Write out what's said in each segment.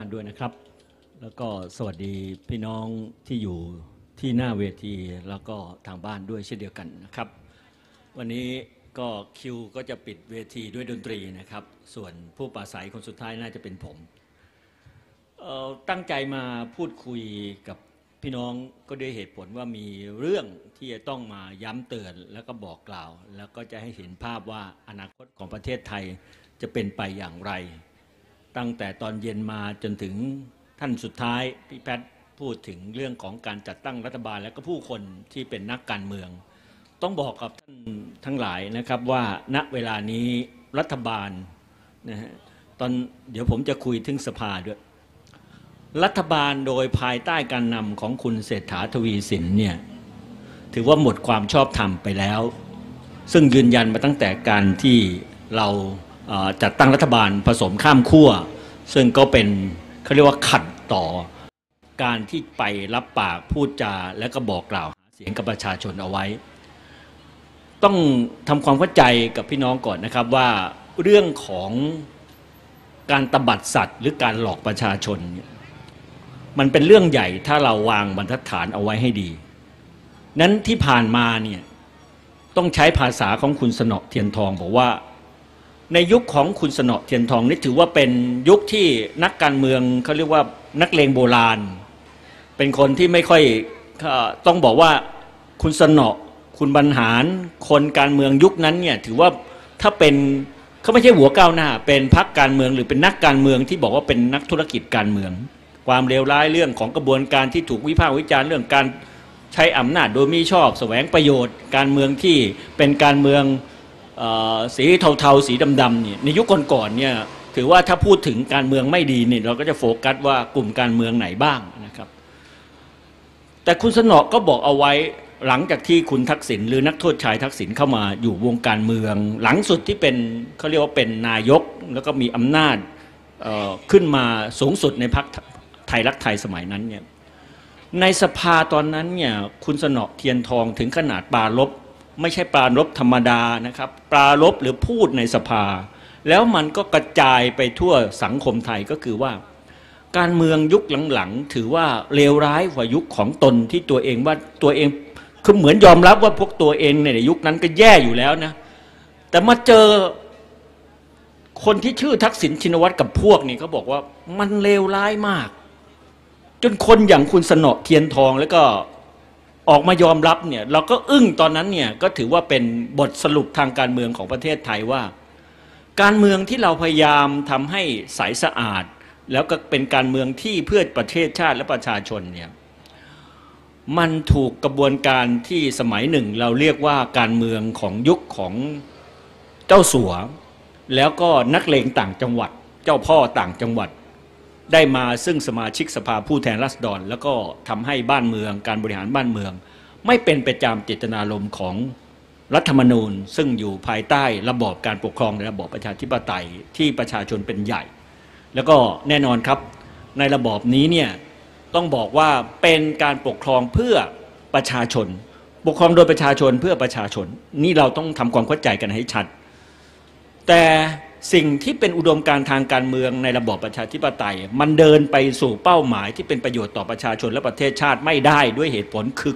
านด้วยนะครับแล้วก็สวัสดีพี่น้องที่อยู่ที่หน้าเวทีแล้วก็ทางบ้านด้วยเช่นเดียวกันนะครับวันนี้ก็คิวก็จะปิดเวทีด้วยดนตรีนะครับส่วนผู้ปราศัยคนสุดท้ายน่าจะเป็นผมตั้งใจมาพูดคุยกับพี่น้องก็ด้วยเหตุผลว่ามีเรื่องที่จะต้องมาย้ำเตือนแล้วก็บอกกล่าวแล้วก็จะให้เห็นภาพว่าอนาคตของประเทศไทยจะเป็นไปอย่างไรตั้งแต่ตอนเย็นมาจนถึงท่านสุดท้ายพี่แพทย์พูดถึงเรื่องของการจัดตั้งรัฐบาลและก็ผู้คนที่เป็นนักการเมืองต้องบอกกับท่านทั้งหลายนะครับว่าณเวลานี้รัฐบาลนะฮะเดี๋ยวผมจะคุยถึงสภาด้วยรัฐบาลโดยภายใต้การนำของคุณเศรษฐาทวีสินเนี่ยถือว่าหมดความชอบธรรมไปแล้วซึ่งยืนยันมาตั้งแต่การที่เราจัดตั้งรัฐบาลผสมข้ามขั้วซึ่งก็เป็นเขาเรียกว่าขัดต่อการที่ไปรับปากพูดจาและก็บอกกล่าวหาเสียงกับประชาชนเอาไว้ต้องทำความเข้าใจกับพี่น้องก่อนนะครับว่าเรื่องของการตบัดสัตว์หรือการหลอกประชาชนมันเป็นเรื่องใหญ่ถ้าเราวางบรรทัดฐานเอาไว้ให้ดีนั้นที่ผ่านมาเนี่ยต้องใช้ภาษาของคุณสนอเทียนทองบอกว่าในยุคของคุณสนอเทียนทองนี่ถือว่าเป็นยุคที่นักการเมืองเขาเรียกว่านักเลงโบราณเป็นคนที่ไม่ค่อยต้องบอกว่าคุณสนอคุณบรรหารคนการเมืองยุคนั้นเนี่ยถือว่าถ้าเป็นเขาไม่ใช่หัวก้าวหน้าเป็นพรรคการเมืองหรือเป็นนักการเมืองที่บอกว่าเป็นนักธุรกิจการเมืองความเลวร้ายเรื่องของกระบวนการที่ถูกวิพากษ์วิจารณ์เรื่องการใช้อำนาจโดยมิชอบแสวงประโยชน์การเมืองที่เป็นการเมืองสีเทาๆสีดำๆเนี่ยในยุคก่อนๆเนี่ยถือว่าถ้าพูดถึงการเมืองไม่ดีเนี่ยเราก็จะโฟกัสว่ากลุ่มการเมืองไหนบ้างนะครับแต่คุณสนอก็บอกเอาไว้หลังจากที่คุณทักษิณหรือนักโทษชายทักษิณเข้ามาอยู่วงการเมืองหลังสุดที่เป็นเขาเรียกว่าเป็นนายกแล้วก็มีอำนาจขึ้นมาสูงสุดในพรรคไทยรักไทยสมัยนั้นเนี่ยในสภาตอนนั้นเนี่ยคุณสนอเทียนทองถึงขนาดปรารภไม่ใช่ปรารภธรรมดานะครับปรารภหรือพูดในสภาแล้วมันก็กระจายไปทั่วสังคมไทยก็คือว่าการเมืองยุคหลังๆถือว่าเลวร้ายกว่ายุคของตนที่ตัวเองว่าตัวเองคือเหมือนยอมรับว่าพวกตัวเองในยุคนั้นก็แย่อยู่แล้วนะแต่มาเจอคนที่ชื่อทักษิณชินวัตรกับพวกนี่เขาบอกว่ามันเลวร้ายมากจนคนอย่างคุณสนอเทียนทองแล้วก็ออกมายอมรับเนี่ยเราก็อึ้งตอนนั้นเนี่ยก็ถือว่าเป็นบทสรุปทางการเมืองของประเทศไทยว่าการเมืองที่เราพยายามทำให้ใสสะอาดแล้วก็เป็นการเมืองที่เพื่อประเทศชาติและประชาชนเนี่ยมันถูกกระบวนการที่สมัยหนึ่งเราเรียกว่าการเมืองของยุคของเจ้าสัวแล้วก็นักเลงต่างจังหวัดเจ้าพ่อต่างจังหวัดได้มาซึ่งสมาชิกสภาผู้แทนราษฎรแล้วก็ทำให้บ้านเมืองการบริหารบ้านเมืองไม่เป็นไปตามเจตนารมณ์ของรัฐธรรมนูญซึ่งอยู่ภายใต้ระบอบการปกครองในระบอบประชาธิปไตยที่ประชาชนเป็นใหญ่แล้วก็แน่นอนครับในระบอบนี้เนี่ยต้องบอกว่าเป็นการปกครองเพื่อประชาชนปกครองโดยประชาชนเพื่อประชาชนนี่เราต้องทำความเข้าใจกันให้ชัดแต่สิ่งที่เป็นอุดมการณ์ทางการเมืองในระบอบประชาธิปไตยมันเดินไปสู่เป้าหมายที่เป็นประโยชน์ต่อประชาชนและประเทศชาติไม่ได้ด้วยเหตุผลคือ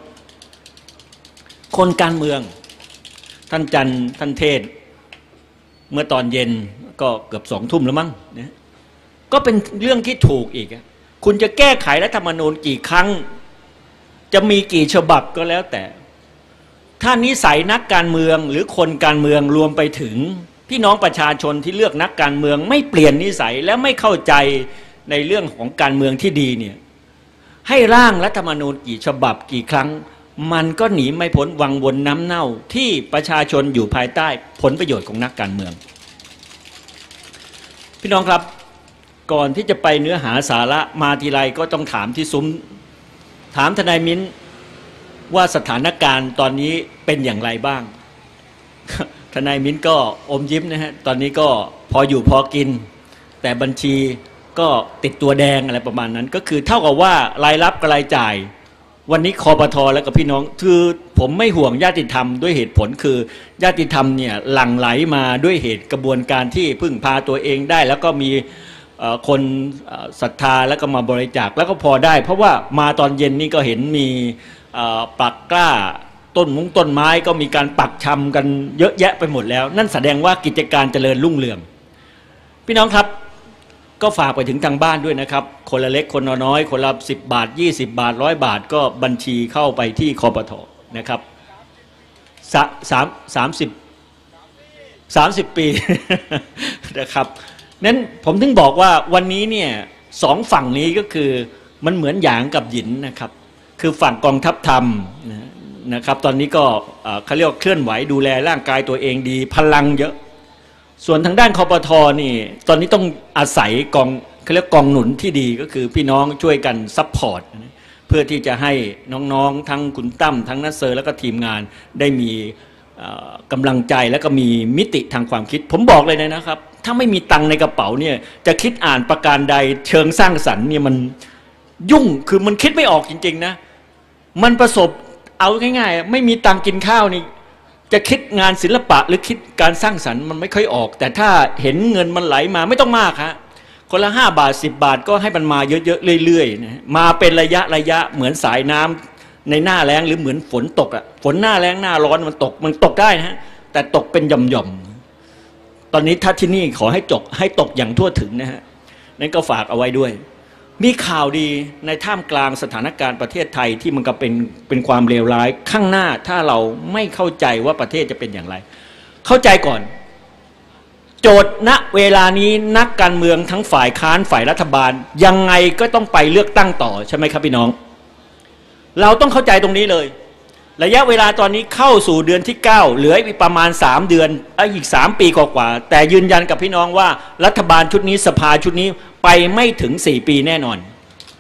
คนการเมืองท่านจันทร์ท่านเทศเมื่อตอนเย็นก็เกือบ20:00 นแล้วมั้งนะก็เป็นเรื่องที่ถูกอีกคุณจะแก้ไขรัฐธรรมนูญกี่ครั้งจะมีกี่ฉบับก็แล้วแต่ถ้านิสัยนักการเมืองหรือคนการเมืองรวมไปถึงพี่น้องประชาชนที่เลือกนักการเมืองไม่เปลี่ยนนิสัยและไม่เข้าใจในเรื่องของการเมืองที่ดีเนี่ยให้ร่างรัฐธรรมนูญกี่ฉบับกี่ครั้งมันก็หนีไม่พ้นวังวนน้ำเน่าที่ประชาชนอยู่ภายใต้ผลประโยชน์ของนักการเมืองพี่น้องครับก่อนที่จะไปเนื้อหาสาระมาทีไรก็ต้องถามที่ซุ้มถามทนายมิ้นว่าสถานการณ์ตอนนี้เป็นอย่างไรบ้างทนายมิ้นก็อมยิ้มนะฮะตอนนี้ก็พออยู่พอกินแต่บัญชีก็ติดตัวแดงอะไรประมาณนั้นก็คือเท่ากับว่ารายรับกับรายจ่ายวันนี้คปท.แล้วกับพี่น้องคือผมไม่ห่วงญาติธรรมด้วยเหตุผลคือญาติธรรมเนี่ยหลั่งไหลมาด้วยเหตุกระบวนการที่พึ่งพาตัวเองได้แล้วก็มีคนศรัทธาแล้วก็มาบริจาคแล้วก็พอได้เพราะว่ามาตอนเย็นนี่ก็เห็นมีปักกล้าต้นไม้ก็มีการปักชำกันเยอะแยะไปหมดแล้วนั่นแสดงว่ากิจการเจริญรุ่งเรืองพี่น้องครับก็ฝากไปถึงทางบ้านด้วยนะครับคนละเล็กคนละน้อยคนละ10 บาท20 บาท100 บาทก็บัญชีเข้าไปที่คปท.นะครับ30 ปี นะครับนั้นผมถึงบอกว่าวันนี้เนี่ยสองฝั่งนี้ก็คือมันเหมือนหยางกับหยินนะครับคือฝั่งกองทัพธรรมนะครับตอนนี้ก็เขาเรียกเคลื่อนไหวดูแลร่างกายตัวเองดีพลังเยอะส่วนทางด้านคปท.นี่ตอนนี้ต้องอาศัยกองเขาเรียกกองหนุนที่ดีก็คือพี่น้องช่วยกันซัพพอร์ตเพื่อที่จะให้น้องๆทั้งคุณตั้มทั้งนัสเซอร์แล้วก็ทีมงานได้มีกำลังใจแล้วก็มีมิติทางความคิดผมบอกเลยนะครับถ้าไม่มีตังในกระเป๋าเนี่ยจะคิดอ่านประการใดเชิงสร้างสรรค์เนี่ยมันยุ่งคือมันคิดไม่ออกจริงๆนะมันประสบเอาง่ายๆไม่มีตังกินข้าวนี่จะคิดงานศิลปะหรือคิดการสร้างสรรค์มันไม่ค่อยออกแต่ถ้าเห็นเงินมันไหลมาไม่ต้องมากฮะคนละ5 บาท10 บาทก็ให้มันมาเยอะๆเรื่อยๆนะมาเป็นระยะเหมือนสายน้ำในหน้าแล้งหรือเหมือนฝนตกอ่ะฝนหน้าแล้งหน้าร้อนมันตกได้นะฮะแต่ตกเป็นหย่อมๆตอนนี้ถ้าที่นี่ขอให้ตกอย่างทั่วถึงนะฮะนั้นก็ฝากเอาไว้ด้วยมีข่าวดีในท่ามกลางสถานการณ์ประเทศไทยที่มันก็เป็นความเลวร้ายข้างหน้าถ้าเราไม่เข้าใจว่าประเทศจะเป็นอย่างไรเข้าใจก่อนโจทย์ณเวลานี้นักการเมืองทั้งฝ่ายค้านฝ่ายรัฐบาลยังไงก็ต้องไปเลือกตั้งต่อใช่ไหมครับพี่น้องเราต้องเข้าใจตรงนี้เลยระยะเวลาตอนนี้เข้าสู่เดือนที่9เหลืออีกประมาณ3 เดือนอีก3 ปีกว่าแต่ยืนยันกับพี่น้องว่ารัฐบาลชุดนี้สภาชุดนี้ไปไม่ถึง4 ปีแน่นอน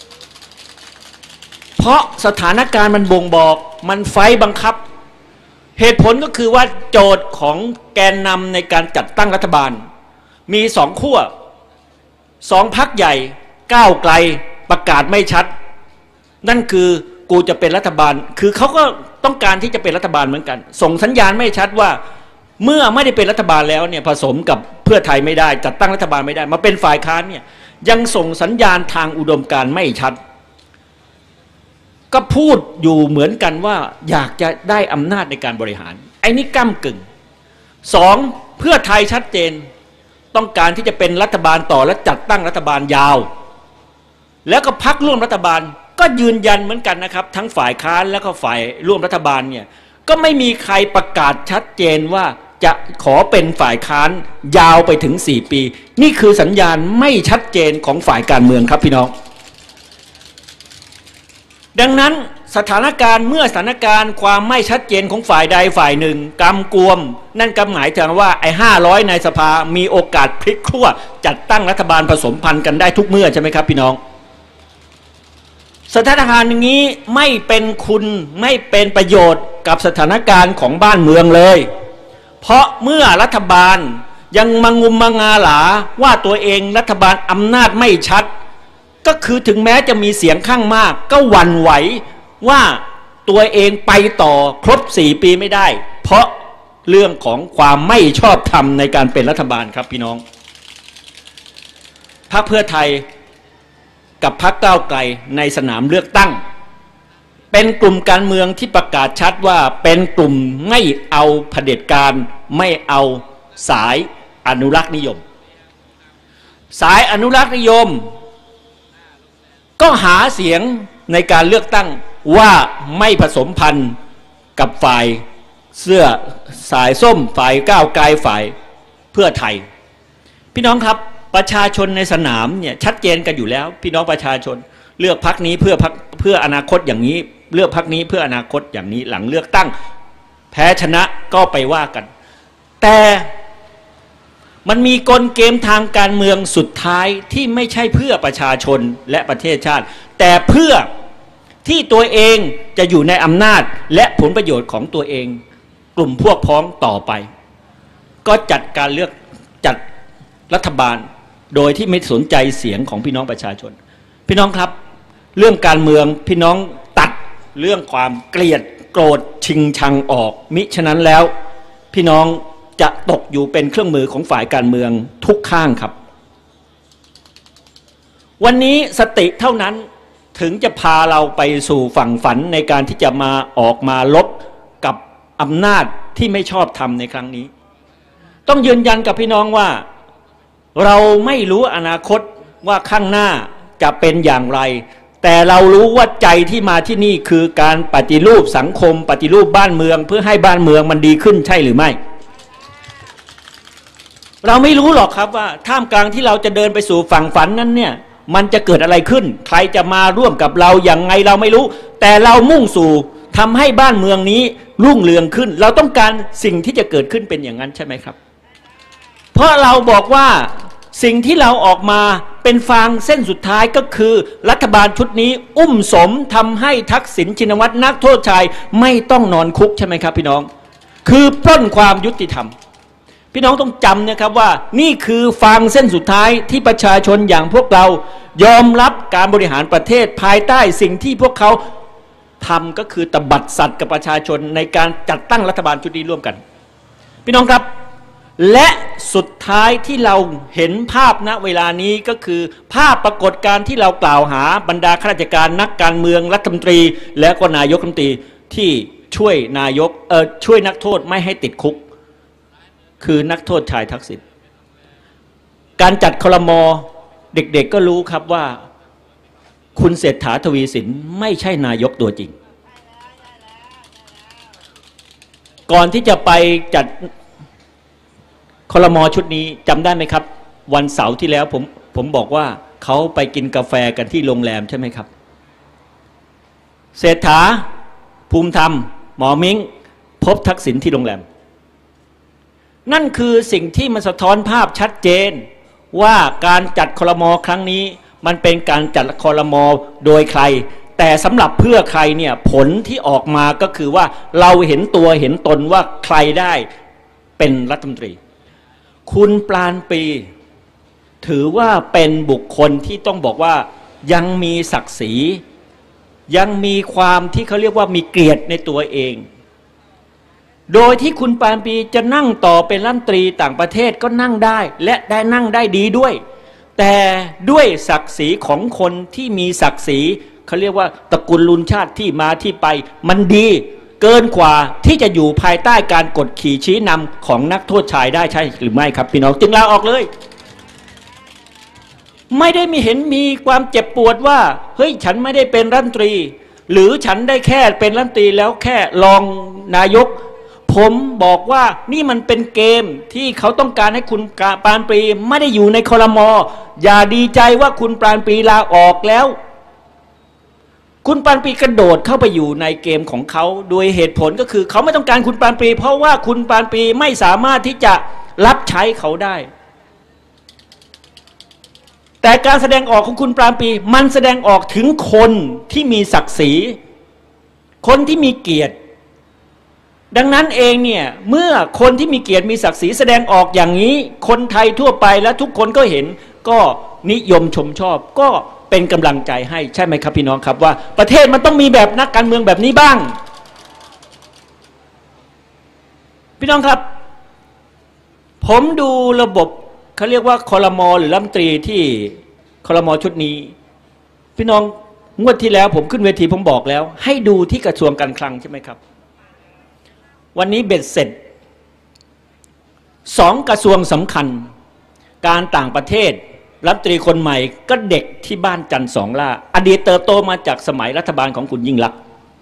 เพราะสถานการณ์มันบ่งบอกมันไฟบังคับเหตุผลก็คือว่าโจทย์ของแกนนำในการจัดตั้งรัฐบาลมี2 ขั้ว2 พรรคใหญ่ก้าวไกลประกาศไม่ชัดนั่นคือกูจะเป็นรัฐบาลคือเขาก็ต้องการที่จะเป็นรัฐบาลเหมือนกันส่งสัญญาณไม่ชัดว่าเมื่อไม่ได้เป็นรัฐบาลแล้วเนี่ยผสมกับเพื่อไทยไม่ได้จัดตั้งรัฐบาลไม่ได้มาเป็นฝ่ายค้านเนี่ยยังส่งสัญญาณทางอุดมการณ์ไม่ชัดก็พูดอยู่เหมือนกันว่าอยากจะได้อำนาจในการบริหารไอ้นี่ก้ำกึ่ง2เพื่อไทยชัดเจนต้องการที่จะเป็นรัฐบาลต่อและจัดตั้งรัฐบาลยาวแล้วก็พรรคร่วมรัฐบาลก็ยืนยันเหมือนกันนะครับทั้งฝ่ายค้านแล้วก็ฝ่ายร่วมรัฐบาลเนี่ยก็ไม่มีใครประกาศชัดเจนว่าจะขอเป็นฝ่ายค้านยาวไปถึง4 ปีนี่คือสัญญาณไม่ชัดเจนของฝ่ายการเมืองครับพี่น้องดังนั้นสถานการณ์เมื่อสถานการณ์ความไม่ชัดเจนของฝ่ายใดฝ่ายหนึ่งกำกวมนั่นก็หมายถึงว่าไอ้500ในสภามีโอกาสพลิกขั้วจัดตั้งรัฐบาลผสมพันธุ์กันได้ทุกเมื่อใช่ไหมครับพี่น้องสถานการณ์อย่างนี้ไม่เป็นคุณไม่เป็นประโยชน์กับสถานการณ์ของบ้านเมืองเลยเพราะเมื่อรัฐบาลยังมางุมมางาหลาว่าตัวเองรัฐบาลอำนาจไม่ชัดก็คือถึงแม้จะมีเสียงข้างมากก็หวั่นไหวว่าตัวเองไปต่อครบ4 ปีไม่ได้เพราะเรื่องของความไม่ชอบธรรมในการเป็นรัฐบาลครับพี่น้องพรรคเพื่อไทยกับพรรคก้าวไกลในสนามเลือกตั้งเป็นกลุ่มการเมืองที่ประกาศชัดว่าเป็นกลุ่มไม่เอาเผด็จการไม่เอาสายอนุรักษ์นิยมสายอนุรักษ์นิยมก็หาเสียงในการเลือกตั้งว่าไม่ผสมพันธุ์กับฝ่ายเสื้อสายส้มฝ่ายก้าวไกลฝ่ายเพื่อไทยพี่น้องครับประชาชนในสนามเนี่ยชัดเจนกันอยู่แล้วพี่น้องประชาชนเลือกพรรคนี้เพื่ออนาคตอย่างนี้เลือกพรรคนี้เพื่ออนาคตอย่างนี้หลังเลือกตั้งแพ้ชนะก็ไปว่ากันแต่มันมีกลเกมทางการเมืองสุดท้ายที่ไม่ใช่เพื่อประชาชนและประเทศชาติแต่เพื่อที่ตัวเองจะอยู่ในอำนาจและผลประโยชน์ของตัวเองกลุ่มพวกพ้องต่อไปก็จัดการเลือกจัดรัฐบาลโดยที่ไม่สนใจเสียงของพี่น้องประชาชนพี่น้องครับเรื่องการเมืองพี่น้องตัดเรื่องความเกลียดโกรธชิงชังออกมิฉะนั้นแล้วพี่น้องจะตกอยู่เป็นเครื่องมือของฝ่ายการเมืองทุกข้างครับวันนี้สติเท่านั้นถึงจะพาเราไปสู่ฝั่งฝันในการที่จะมาออกมาลบกับอำนาจที่ไม่ชอบธรรมในครั้งนี้ต้องยืนยันกับพี่น้องว่าเราไม่รู้อนาคตว่าข้างหน้าจะเป็นอย่างไรแต่เรารู้ว่าใจที่มาที่นี่คือการปฏิรูปสังคมปฏิรูปบ้านเมืองเพื่อให้บ้านเมืองมันดีขึ้นใช่หรือไม่เราไม่รู้หรอกครับว่าท่ามกลางที่เราจะเดินไปสู่ฝั่งฝันนั้นเนี่ยมันจะเกิดอะไรขึ้นใครจะมาร่วมกับเราอย่างไงเราไม่รู้แต่เรามุ่งสู่ทำให้บ้านเมืองนี้รุ่งเรืองขึ้นเราต้องการสิ่งที่จะเกิดขึ้นเป็นอย่างนั้นใช่ไหมครับเพราะเราบอกว่าสิ่งที่เราออกมาเป็นฟางเส้นสุดท้ายก็คือรัฐบาลชุดนี้อุ้มสมทำให้ทักษิณชินวัตรนักโทษชายไม่ต้องนอนคุกใช่ไหมครับพี่น้องคือปล้นความยุติธรรมพี่น้องต้องจำนะครับว่านี่คือฟางเส้นสุดท้ายที่ประชาชนอย่างพวกเรายอมรับการบริหารประเทศภายใต้สิ่งที่พวกเขาทำก็คือตบัดสัตว์กับประชาชนในการจัดตั้งรัฐบาลชุดนี้ร่วมกันพี่น้องครับและสุดท้ายที่เราเห็นภาพณเวลานี้ก็คือภาพปรากฏการณ์ที่เรากล่าวหาบรรดาข้าราชการนักการเมืองรัฐมนตรีและก็นายกรัฐมนตรีที่ช่วยช่วยนักโทษไม่ให้ติดคุกคือนักโทษชายทักษิณการจัดครม.เด็กๆก็รู้ครับว่าคุณเศรษฐาทวีสินไม่ใช่นายกตัวจริงก่อนที่จะไปจัดครม.ชุดนี้จำได้ไหมครับวันเสาร์ที่แล้วผมบอกว่าเขาไปกินกาแฟกันที่โรงแรมใช่ไหมครับเศรษฐาภูมิธรรมหมอมิ้งพบทักษิณที่โรงแรมนั่นคือสิ่งที่มันสะท้อนภาพชัดเจนว่าการจัดครม.ครั้งนี้มันเป็นการจัดครม.โดยใครแต่สำหรับเพื่อใครเนี่ยผลที่ออกมาก็คือว่าเราเห็นตัวเห็นตนว่าใครได้เป็นรัฐมนตรีคุณปราณปรีถือว่าเป็นบุคคลที่ต้องบอกว่ายังมีศักดิ์ศรียังมีความที่เขาเรียกว่ามีเกียรติในตัวเองโดยที่คุณปราณปรีจะนั่งต่อเป็นรัฐมนตรีต่างประเทศก็นั่งได้และได้นั่งได้ดีด้วยแต่ด้วยศักดิ์ศรีของคนที่มีศักดิ์ศรีเขาเรียกว่าตระกูลลุนชาติที่มาที่ไปมันดีเกินกว่าที่จะอยู่ภายใต้การกดขี่ชี้นำของนักโทษชายได้ใช่หรือไม่ครับพี่น้องจึงลาออกเลยไม่ได้มีความเจ็บปวดว่าเฮ้ยฉันไม่ได้เป็นรัฐมนตรีหรือฉันได้แค่เป็นรัฐมนตรีแล้วแค่รองนายกผมบอกว่านี่มันเป็นเกมที่เขาต้องการให้คุณปราณปรีไม่ได้อยู่ในครม.อย่าดีใจว่าคุณปราณปรีลาออกแล้วคุณปราณปรีกระโดดเข้าไปอยู่ในเกมของเขาโดยเหตุผลก็คือเขาไม่ต้องการคุณปราณปรีเพราะว่าคุณปราณปรีไม่สามารถที่จะรับใช้เขาได้แต่การแสดงออกของคุณปราณปรีมันแสดงออกถึงคนที่มีศักดิ์ศรีคนที่มีเกียรติดังนั้นเองเนี่ยเมื่อคนที่มีเกียรติมีศักดิ์ศรีแสดงออกอย่างนี้คนไทยทั่วไปและทุกคนก็เห็นก็นิยมชมชอบก็เป็นกำลังใจให้ใช่ไหมครับพี่น้องครับว่าประเทศมันต้องมีแบบนักการเมืองแบบนี้บ้างพี่น้องครับผมดูระบบเขาเรียกว่าครม.หรือรัฐมนตรีที่ครม.ชุดนี้พี่น้องงวดที่แล้วผมขึ้นเวทีผมบอกแล้วให้ดูที่กระทรวงการคลังใช่ไหมครับวันนี้เบ็ดเสร็จ2 กระทรวงสำคัญการต่างประเทศรัฐมนตรีคนใหม่ก็เด็กที่บ้านจันทร์สองล่าอดีตเติบโตมาจากสมัยรัฐบาลของคุณยิ่งลักษณ์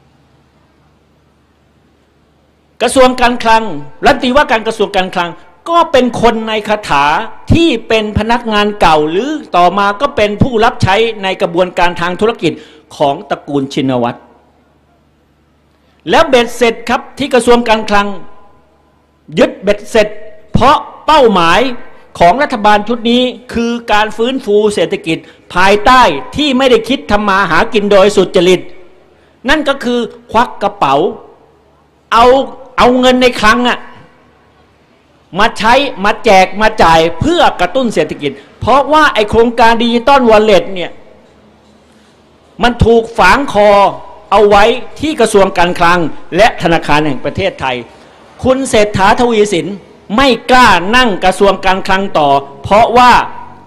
กระทรวงการคลังรัฐมนตรีว่าการกระทรวงการคลังก็เป็นคนในคาถาที่เป็นพนักงานเก่าหรือต่อมาก็เป็นผู้รับใช้ในกระบวนการทางธุรกิจของตระกูลชินวัตรแล้วเบ็ดเสร็จครับที่กระทรวงการคลังยึดเบ็ดเสร็จเพราะเป้าหมายของรัฐบาลชุดนี้คือการฟื้นฟูเศรษฐกิจภายใต้ที่ไม่ได้คิดทำมาหากินโดยสุจริตนั่นก็คือควักกระเป๋าเอาเงินในคลังมาใช้มาแจกมาจ่ายเพื่อกระตุ้นเศรษฐกิจเพราะว่าไอโครงการดิจิตอลวอลเล็ตเนี่ยมันถูกฝังคอเอาไว้ที่กระทรวงการคลังและธนาคารแห่งประเทศไทยคุณเศรษฐาทวีสินไม่กล้านั่งกระทรวงการคลังต่อเพราะว่า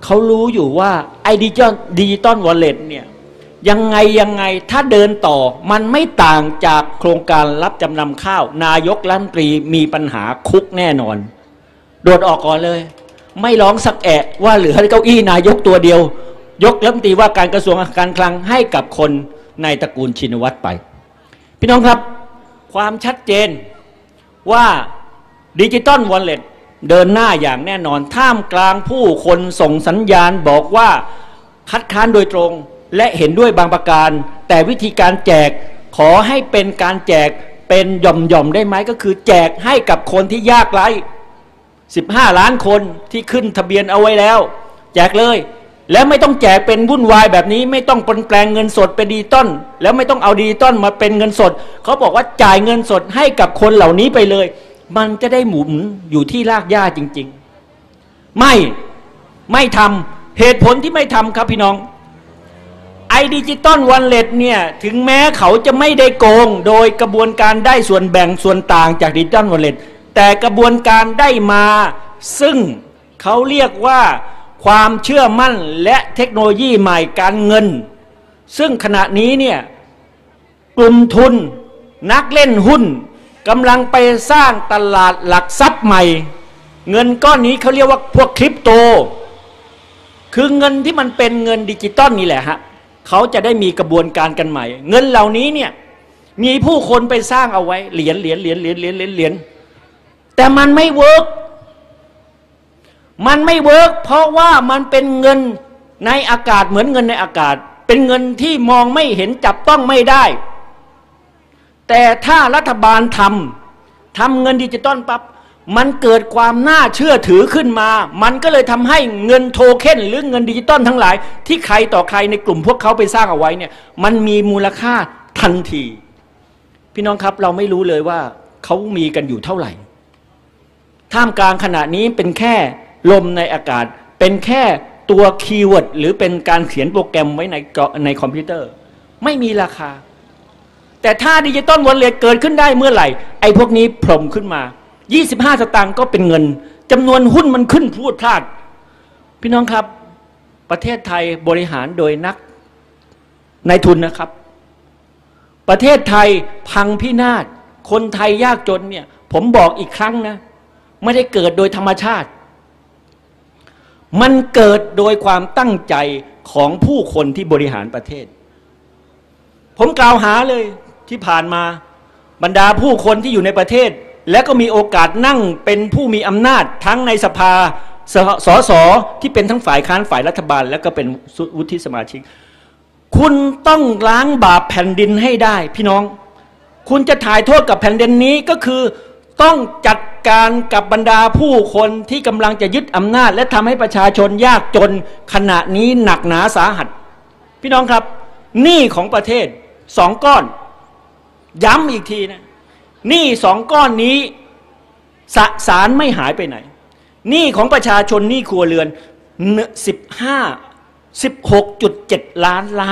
เขารู้อยู่ว่าไอ้ดิจิตอลวอลเล็ตเนี่ยยังไงถ้าเดินต่อมันไม่ต่างจากโครงการรับจำนำข้าวนายกรัฐมนตรีมีปัญหาคุกแน่นอนโดดออกก่อนเลยไม่ร้องสักแอะว่าเหลือเก้าอี้นายกตัวเดียวยกรัฐมนตรีว่าการกระทรวงการคลังให้กับคนในตระกูลชินวัตรไปพี่น้องครับความชัดเจนว่าดิจิตอลวอลเล็ตเดินหน้าอย่างแน่นอนท่ามกลางผู้คนส่งสัญญาณบอกว่าคัดค้านโดยตรงและเห็นด้วยบางประการแต่วิธีการแจกขอให้เป็นการแจกเป็นหย่อมๆได้ไหมก็คือแจกให้กับคนที่ยากไร้15 ล้านคนที่ขึ้นทะเบียนเอาไว้แล้วแจกเลยแล้วไม่ต้องแจกเป็นวุ่นวายแบบนี้ไม่ต้องปนแปลงเงินสดเป็นดิจิตอลแล้วไม่ต้องเอาดิจิตอลมาเป็นเงินสดเขาบอกว่าจ่ายเงินสดให้กับคนเหล่านี้ไปเลยมันจะได้หมุนอยู่ที่รากหญ้าจริงๆไม่ทำเหตุผลที่ไม่ทำครับพี่น้องไอ้ดิจิตอลวอลเล็ตเนี่ยถึงแม้เขาจะไม่ได้โกงโดยกระบวนการได้ส่วนแบ่งส่วนต่างจากดิจิตอลวอลเล็ตแต่กระบวนการได้มาซึ่งเขาเรียกว่าความเชื่อมั่นและเทคโนโลยีใหม่การเงินซึ่งขณะนี้เนี่ยกลุ่มทุนนักเล่นหุ้นกำลังไปสร้างตลาดหลักทรัพย์ใหม่เงินก้อนนี้เขาเรียกว่าพวกคริปโตคือเงินที่มันเป็นเงินดิจิตอลนี่แหละฮะเขาจะได้มีกระบวนการกันใหม่เงินเหล่านี้เนี่ยมีผู้คนไปสร้างเอาไว้เหรียญแต่มันไม่เวิร์กเพราะว่ามันเป็นเงินในอากาศเหมือนเงินในอากาศเป็นเงินที่มองไม่เห็นจับต้องไม่ได้แต่ถ้ารัฐบาลทำเงินดิจิตอลปั๊บมันเกิดความน่าเชื่อถือขึ้นมามันก็เลยทำให้เงินโทเค็นหรือเงินดิจิตอลทั้งหลายที่ใครต่อใครในกลุ่มพวกเขาไปสร้างเอาไว้เนี่ยมันมีมูลค่าทันทีพี่น้องครับเราไม่รู้เลยว่าเขามีกันอยู่เท่าไหร่ท่ามกลางขณะนี้เป็นแค่ลมในอากาศเป็นแค่ตัวคีย์เวิร์ดหรือเป็นการเขียนโปรแกรมไว้ในคอมพิวเตอร์ไม่มีราคาแต่ถ้าดิจิตอลวอลเล็ตเกิดขึ้นได้เมื่อไหร่ไอ้พวกนี้โผล่ขึ้นมา25 สตางค์ก็เป็นเงินจำนวนหุ้นมันขึ้นพรวดพลาดพี่น้องครับประเทศไทยบริหารโดยนายทุนนะครับประเทศไทยพังพินาศคนไทยยากจนเนี่ยผมบอกอีกครั้งนะไม่ได้เกิดโดยธรรมชาติมันเกิดโดยความตั้งใจของผู้คนที่บริหารประเทศผมกล่าวหาเลยที่ผ่านมาบรรดาผู้คนที่อยู่ในประเทศและก็มีโอกาสนั่งเป็นผู้มีอำนาจทั้งในสภาสสที่เป็นทั้งฝ่ายค้านฝ่ายรัฐบาลและก็เป็นวุฒิสมาชิกคุณต้องล้างบาปแผ่นดินให้ได้พี่น้องคุณจะถ่ายโทษกับแผ่นดินนี้ก็คือต้องจัดการกับบรรดาผู้คนที่กำลังจะยึดอำนาจและทำให้ประชาชนยากจนขณะนี้หนักหนาสาหัสพี่น้องครับหนี้ของประเทศ2 ก้อนย้ำอีกทีนะหนี้2 ก้อนนี้สสารไม่หายไปไหนหนี้ของประชาชนหนี้ครัวเรือน16.7 ล้านล้าน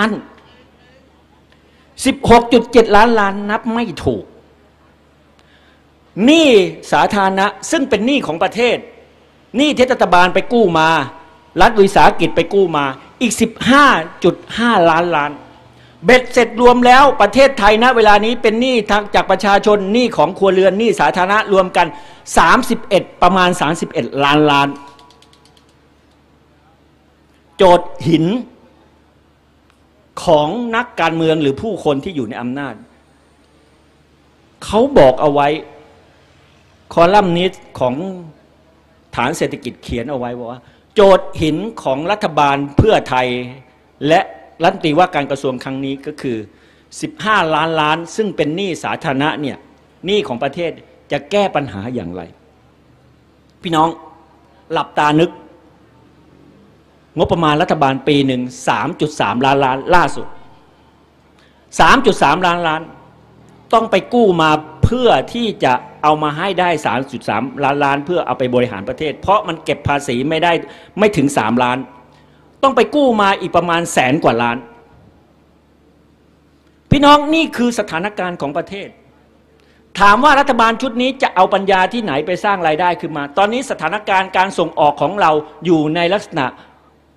16.7 ล้านล้านนับไม่ถูกหนี้สาธารณะซึ่งเป็นหนี้ของประเทศหนี้ที่รัฐบาลไปกู้มารัฐวิสาหกิจไปกู้มาอีก 15.5 ล้านล้านเบ็ดเสร็จรวมแล้วประเทศไทยณเวลานี้เป็นหนี้จากประชาชนหนี้ของครัวเรือนหนี้สาธารณะรวมกันประมาณ31 ล้านล้านโจทย์หินของนักการเมืองหรือผู้คนที่อยู่ในอำนาจเขาบอกเอาไว้คอลัมนิสต์ของฐานเศรษฐกิจเขียนเอาไว้ว่าโจทย์หินของรัฐบาลเพื่อไทยและรัฐมนตรีว่าการกระทรวงครั้งนี้ก็คือ15 ล้านล้านซึ่งเป็นหนี้สาธารณะเนี่ยหนี้ของประเทศจะแก้ปัญหาอย่างไรพี่น้องหลับตานึกงบประมาณรัฐบาลปีหนึ่ง 3.3 ล้านล้านล่าสุด 3.3 ล้านล้านต้องไปกู้มาเพื่อที่จะเอามาให้ได้ 3.3 ล้านล้านเพื่อเอาไปบริหารประเทศเพราะมันเก็บภาษีไม่ได้ไม่ถึง3 ล้านต้องไปกู้มาอีกประมาณ100,000 กว่าล้านพี่น้องนี่คือสถานการณ์ของประเทศถามว่ารัฐบาลชุดนี้จะเอาปัญญาที่ไหนไปสร้างรายได้ขึ้นมาตอนนี้สถานการณ์การส่งออกของเราอยู่ในลักษณะ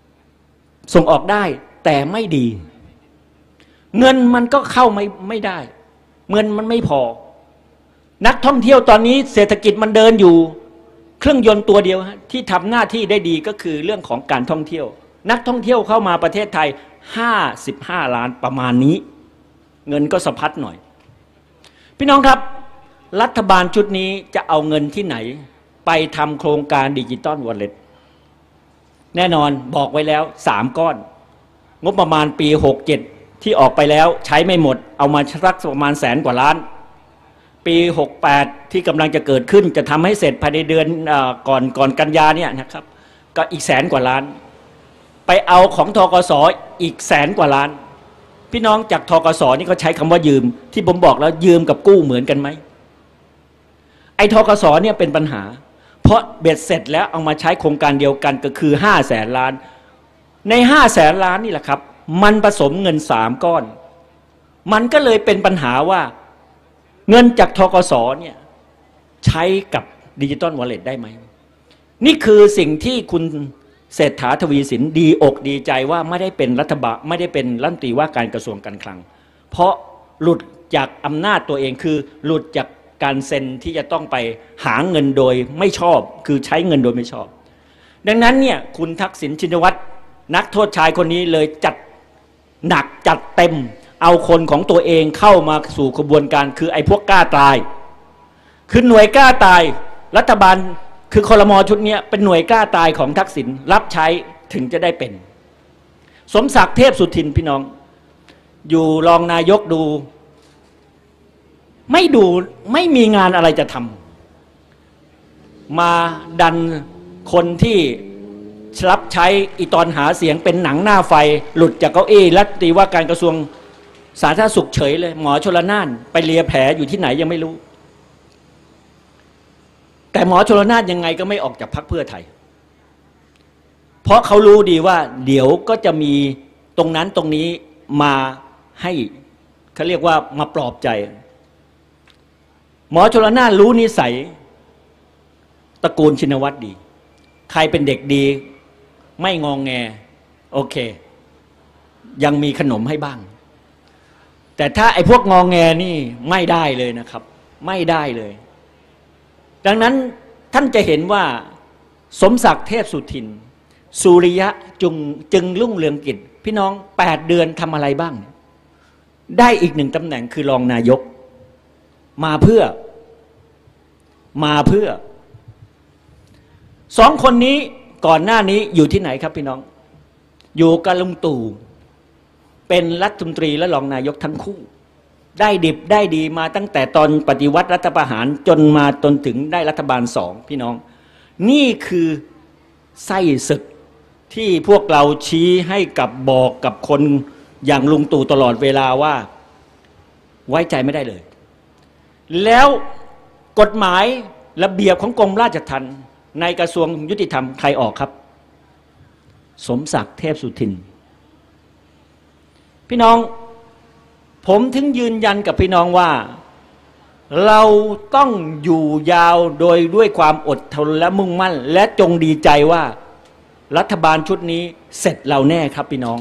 ส่งออกได้แต่ไม่ดี เงินมันก็เข้าไม่ได้เงินมันไม่พอนักท่องเที่ยวตอนนี้เศรษฐกิจมันเดินอยู่เครื่องยนต์ตัวเดียวที่ทำหน้าที่ได้ดีก็คือเรื่องของการท่องเที่ยวนักท่องเที่ยวเข้ามาประเทศไทย55 ล้านประมาณนี้เงินก็สะพัดหน่อยพี่น้องครับรัฐบาลชุดนี้จะเอาเงินที่ไหนไปทำโครงการดิจิตอลวอลเล็ตแน่นอนบอกไว้แล้ว3 ก้อนงบประมาณปี67ที่ออกไปแล้วใช้ไม่หมดเอามาสักประมาณ100,000 กว่าล้านปี68ที่กำลังจะเกิดขึ้นจะทำให้เสร็จภายในเดือนก่อนกันยาเนี่ยนะครับก็อีก100,000 กว่าล้านไปเอาของธกส.อีก100,000 กว่าล้านพี่น้องจากธกส.นี่เขาใช้คำว่ายืมที่ผมบอกแล้วยืมกับกู้เหมือนกันไหมไอ้ธกส.เนี่ยเป็นปัญหาเพราะเบ็ดเสร็จแล้วเอามาใช้โครงการเดียวกันก็คือ500,000 ล้านใน500,000 ล้านนี่แหละครับมันผสมเงิน3 ก้อนมันก็เลยเป็นปัญหาว่าเงินจากธกส.เนี่ยใช้กับดิจิตอลวอลเล็ตได้ไหมนี่คือสิ่งที่คุณเศรษฐาทวีสินดีอกดีใจว่าไม่ได้เป็นรัฐบาลไม่ได้เป็นรัฐมนตรีว่าการกระทรวงการคลังเพราะหลุดจากอำนาจตัวเองคือหลุดจากการเซ็นที่จะต้องไปหาเงินโดยไม่ชอบคือใช้เงินโดยไม่ชอบดังนั้นเนี่ยคุณทักษิณชินวัตรนักโทษชายคนนี้เลยจัดหนักจัดเต็มเอาคนของตัวเองเข้ามาสู่กระบวนการคือไอ้พวกกล้าตายคือหน่วยกล้าตายรัฐบาลคือครม.ชุดนี้เป็นหน่วยกล้าตายของทักษิณรับใช้ถึงจะได้เป็นสมศักดิ์เทพสุทินพี่น้องอยู่รองนายกดูไม่มีงานอะไรจะทำมาดันคนที่รับใช้อีตอนหาเสียงเป็นหนังหน้าไฟหลุดจากเก้าอี้รัฐมนตรีว่าการกระทรวงสาธารณสุขเฉยเลยหมอชลน่านไปเลียแผลอยู่ที่ไหนยังไม่รู้แต่หมอชลน่านยังไงก็ไม่ออกจากพรรคเพื่อไทยเพราะเขารู้ดีว่าเดี๋ยวก็จะมีตรงนั้นตรงนี้มาให้เขาเรียกว่ามาปลอบใจหมอชลน่านรู้นิสัยตระกูลชินวัตรดีใครเป็นเด็กดีไม่งองแงโอเคยังมีขนมให้บ้างแต่ถ้าไอ้พวกงองแงนี่ไม่ได้เลยนะครับไม่ได้เลยดังนั้นท่านจะเห็นว่าสมศักดิ์เทพสุทินสุริยะจึงรุ่งเรืองกิจพี่น้อง8 เดือนทำอะไรบ้างได้อีก1 ตำแหน่งคือรองนายกมาเพื่อ2 คนนี้ก่อนหน้านี้อยู่ที่ไหนครับพี่น้องอยู่กับลุงตู่เป็นรัฐมนตรีและรองนายกทั้งคู่ได้ดิบได้ดีมาตั้งแต่ตอนปฏิวัติรัฐประหารจนมาจนถึงได้รัฐบาล2พี่น้องนี่คือไส้ศึกที่พวกเราชี้ให้กับบอกกับคนอย่างลุงตู่ตลอดเวลาว่าไว้ใจไม่ได้เลยแล้วกฎหมายระเบียบของกรมราชทัณฑ์ในกระทรวงยุติธรรมใครออกครับสมศักดิ์เทพสุทินพี่น้องผมถึงยืนยันกับพี่น้องว่าเราต้องอยู่ยาวด้วยความอดทนและมุ่งมั่นและจงดีใจว่ารัฐบาลชุดนี้เสร็จเราแน่ครับพี่น้อง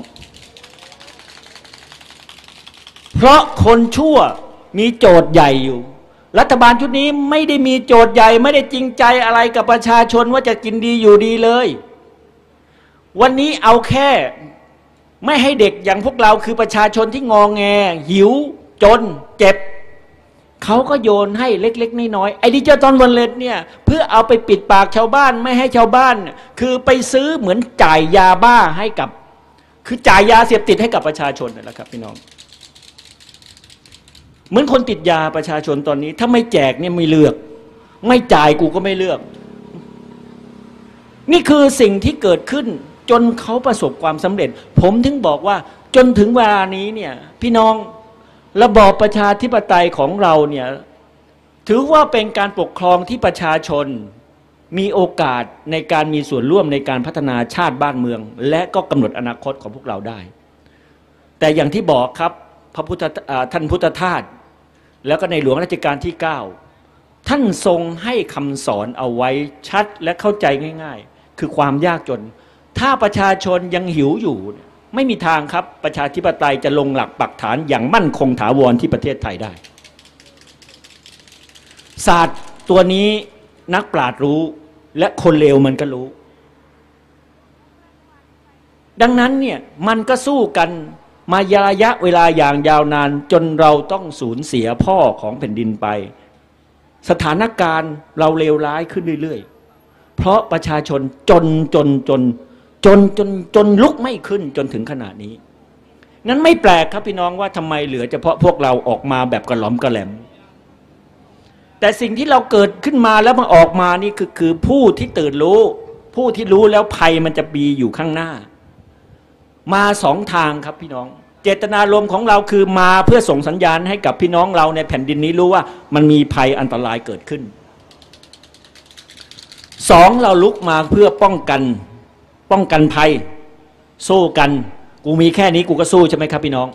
เพราะคนชั่วมีโจทย์ใหญ่อยู่รัฐบาลชุดนี้ไม่ได้มีโจทย์ใหญ่ไม่ได้จริงใจอะไรกับประชาชนว่าจะกินดีอยู่ดีเลยวันนี้เอาแค่ไม่ให้เด็กอย่างพวกเราคือประชาชนที่งอแงหิวจนเจ็บเขาก็โยนให้เล็กๆน้อยๆไอ้ดิจิตอลวอลเล็ตเนี่ยเพื่อเอาไปปิดปากชาวบ้านไม่ให้ชาวบ้านคือไปซื้อเหมือนจ่ายยาบ้าให้กับคือจ่ายยาเสพติดให้กับประชาชนนั่นแหละครับพี่น้องเหมือนคนติดยาประชาชนตอนนี้ถ้าไม่แจกเนี่ยไม่เลือกไม่จ่ายกูก็ไม่เลือกนี่คือสิ่งที่เกิดขึ้นจนเขาประสบความสำเร็จผมถึงบอกว่าจนถึงเวลานี้เนี่ยพี่น้องระบอบประชาธิปไตยของเราเนี่ยถือว่าเป็นการปกครองที่ประชาชนมีโอกาสในการมีส่วนร่วมในการพัฒนาชาติบ้านเมืองและก็กำหนดอนาคตของพวกเราได้แต่อย่างที่บอกครับท่านพุทธทาสแล้วก็ในหลวงรัชกาลที่9ท่านทรงให้คำสอนเอาไว้ชัดและเข้าใจง่ายๆคือความยากจนถ้าประชาชนยังหิวอยู่ไม่มีทางครับประชาธิปไตยจะลงหลักปักฐานอย่างมั่นคงถาวรที่ประเทศไทยได้ศาสตร์ตัวนี้นักปราชญ์รู้และคนเลวมันก็รู้ดังนั้นเนี่ยมันก็สู้กันมาระยะเวลาอย่างยาวนานจนเราต้องสูญเสียพ่อของแผ่นดินไปสถานการณ์เราเลวร้ายขึ้นเรื่อยๆเพราะประชาชนจนลุกไม่ขึ้นจนถึงขนาดนี้นั้นไม่แปลกครับพี่น้องว่าทำไมเหลือเฉพาะพวกเราออกมาแบบกระหล่อมกระแหลมแต่สิ่งที่เราเกิดขึ้นมาแล้วมันออกมานี่คือผู้ที่ตื่นรู้ผู้ที่รู้แล้วภัยมันจะมีอยู่ข้างหน้ามาสองทางครับพี่น้องเจตนารมณ์ของเราคือมาเพื่อส่งสัญญาณให้กับพี่น้องเราในแผ่นดินนี้รู้ว่ามันมีภัยอันตรายเกิดขึ้นสองเราลุกมาเพื่อป้องกันภัยสู้กันกูมีแค่นี้กูก็สู้ใช่ไหมครับพี่น้อง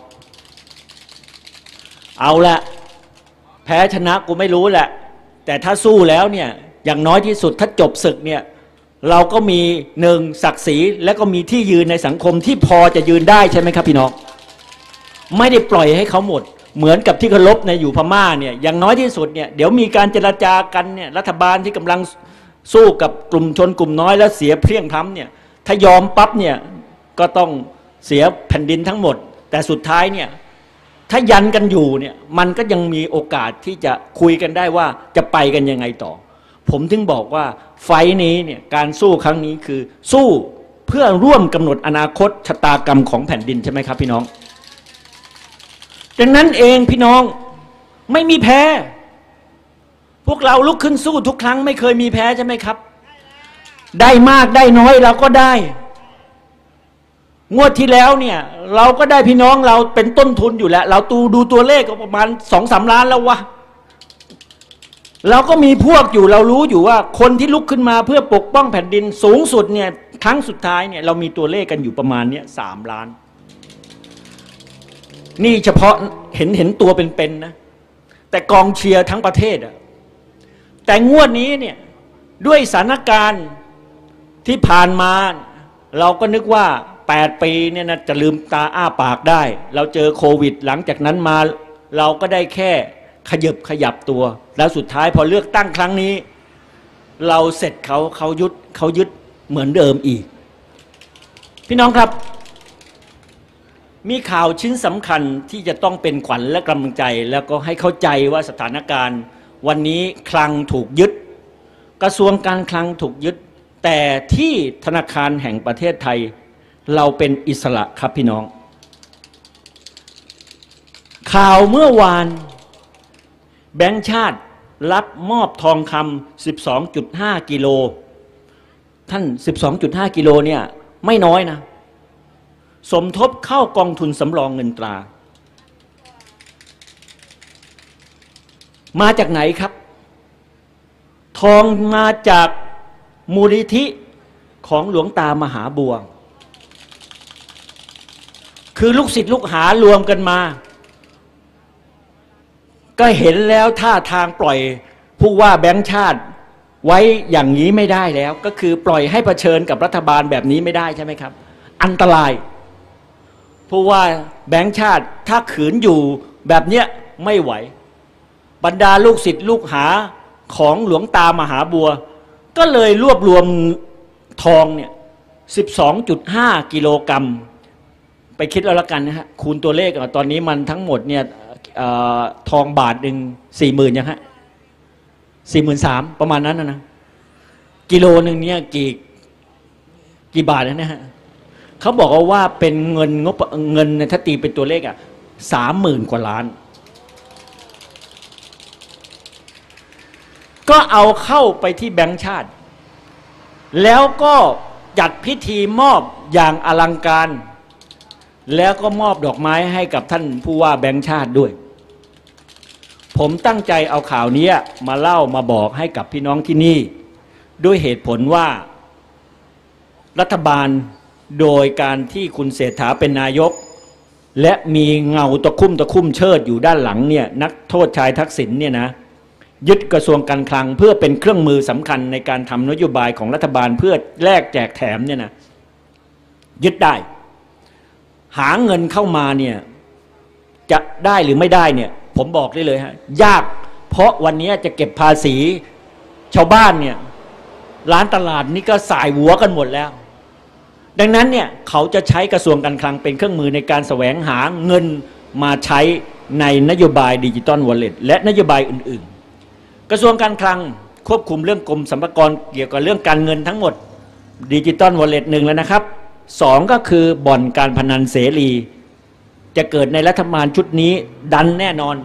เอาละแพ้ชนะกูไม่รู้แหละแต่ถ้าสู้แล้วเนี่ยอย่างน้อยที่สุดถ้าจบศึกเนี่ยเราก็มีหนึ่งศักดิ์ศรีและก็มีที่ยืนในสังคมที่พอจะยืนได้ใช่ไหมครับพี่น้องไม่ได้ปล่อยให้เขาหมดเหมือนกับที่เขาลบในอยู่พม่าเนี่ยอย่างน้อยที่สุดเนี่ยเดี๋ยวมีการเจรจากันเนี่ยรัฐบาลที่กำลังสู้กับกลุ่มชนกลุ่มน้อยแล้วเสียเพลียงพล้ำเนี่ยถ้ายอมปั๊บเนี่ยก็ต้องเสียแผ่นดินทั้งหมดแต่สุดท้ายเนี่ยถ้ายันกันอยู่เนี่ยมันก็ยังมีโอกาสที่จะคุยกันได้ว่าจะไปกันยังไงต่อผมถึงบอกว่าไฟนี้เนี่ยการสู้ครั้งนี้คือสู้เพื่อร่วมกำหนดอนาคตชะตากรรมของแผ่นดินใช่ไหมครับพี่น้องดังนั้นเองพี่น้องไม่มีแพ้พวกเราลุกขึ้นสู้ทุกครั้งไม่เคยมีแพ้ใช่ไหมครับได้มากได้น้อยเราก็ได้งวดที่แล้วเนี่ยเราก็ได้พี่น้องเราเป็นต้นทุนอยู่แล้วเราดูตัวเลขก็ประมาณ 2-3 ล้านแล้ววะเราก็มีพวกอยู่เรารู้อยู่ว่าคนที่ลุกขึ้นมาเพื่อปกป้องแผ่นดินสูงสุดเนี่ยครั้งสุดท้ายเนี่ยเรามีตัวเลขกันอยู่ประมาณเนี้ย3 ล้านนี่เฉพาะเห็นตัวเป็นนะแต่กองเชียร์ทั้งประเทศอะแต่งวดนี้เนี่ยด้วยสถานการณ์ที่ผ่านมาเราก็นึกว่า8 ปีเนี่ยนะจะลืมตาอ้าปากได้เราเจอโควิดหลังจากนั้นมาเราก็ได้แค่ขยับตัวแล้วสุดท้ายพอเลือกตั้งครั้งนี้เราเสร็จเขายึดเหมือนเดิมอีกพี่น้องครับมีข่าวชิ้นสำคัญที่จะต้องเป็นขวัญและกำลังใจแล้วก็ให้เข้าใจว่าสถานการณ์วันนี้คลังถูกยึดกระทรวงการคลังถูกยึดแต่ที่ธนาคารแห่งประเทศไทยเราเป็นอิสระครับพี่น้องข่าวเมื่อวานแบงก์ชาติรับมอบทองคำ 12.5 กิโลท่าน 12.5 กิโลเนี่ยไม่น้อยนะสมทบเข้ากองทุนสำรองเงินตรามาจากไหนครับทองมาจากมูลนิธิของหลวงตามหาบัวคือลูกศิษย์ลูกหารวมกันมาก็เห็นแล้วท่าทางปล่อยผู้ว่าแบงก์ชาติไว้อย่างนี้ไม่ได้แล้วก็คือปล่อยให้เผชิญกับรัฐบาลแบบนี้ไม่ได้ใช่ไหมครับอันตรายผู้ว่าแบงก์ชาติถ้าขืนอยู่แบบเนี้ยไม่ไหวบรรดาลูกศิษย์ลูกหาของหลวงตามหาบัวก็เลยรวบรวมทองเนี่ย 12.5 กิโลกรัมไปคิดแล้วละกันนะฮะคูณตัวเลขตอนนี้มันทั้งหมดเนี่ยทองบาทหนึ่ง 40,000 ยังฮะ 43,000 ประมาณนั้นนะกิโลหนึ่งเนี่ยกี่บาทนะฮะเขาบอกว่าเป็นเงินถ้าตีเป็นตัวเลข30,000 กว่าล้านก็เอาเข้าไปที่แบงก์ชาติแล้วก็จัดพิธีมอบอย่างอลังการแล้วก็มอบดอกไม้ให้กับท่านผู้ว่าแบงก์ชาติด้วยผมตั้งใจเอาข่าวนี้มาเล่ามาบอกให้กับพี่น้องที่นี่ด้วยเหตุผลว่ารัฐบาลโดยการที่คุณเศรษฐาเป็นนายกและมีเงาตะคุ่มเชิดอยู่ด้านหลังเนี่ยนักโทษชายทักษิณเนี่ยนะยึดกระทรวงการคลังเพื่อเป็นเครื่องมือสำคัญในการทำนโยบายของรัฐบาลเพื่อแลกแจกแถมเนี่ยนะยึดได้ หาเงินเข้ามาเนี่ยจะได้หรือไม่ได้เนี่ยผมบอกได้เลยฮะยากเพราะวันนี้จะเก็บภาษีชาวบ้านเนี่ยร้านตลาดนี่ก็สายหัวกันหมดแล้วดังนั้นเนี่ยเขาจะใช้กระทรวงการคลังเป็นเครื่องมือในการแสวงหาเงินมาใช้ในนโยบายดิจิตอลวอลเล็ตและนโยบายอื่นๆกระทรวงการคลังควบคุมเรื่องกรมสรรพากรเกี่ยวกับเรื่องการเงินทั้งหมดดิจิตอลวอลเล็ต1แล้วนะครับ2ก็คือบ่อนการพนันเสรีจะเกิดในรัฐบาลชุดนี้ดันแน่นอน